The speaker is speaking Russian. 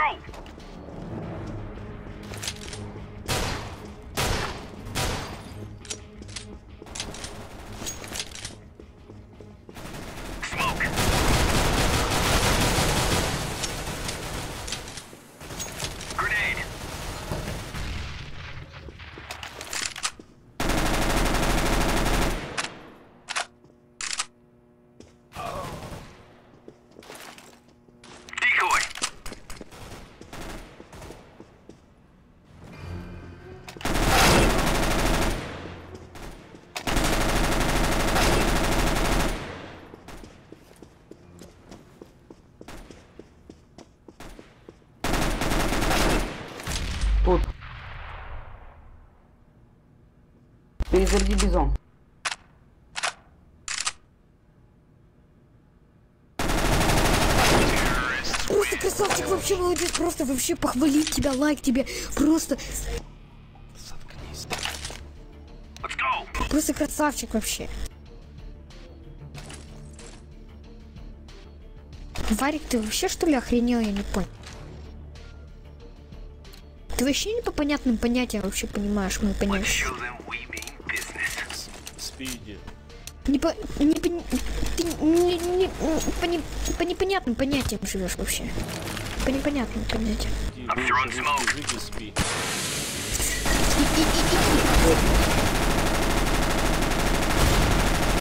Тут. Перезаряди бизон. Просто красавчик, вообще молодец, просто вообще похвалить тебя, лайк тебе, просто... Просто красавчик вообще. Варик, ты вообще что ли охренел, я не понял. Ты вообще не по понятным понятиям вообще понимаешь мои понятия. Не по непонятным понятиям живешь вообще. По непонятным понятиям.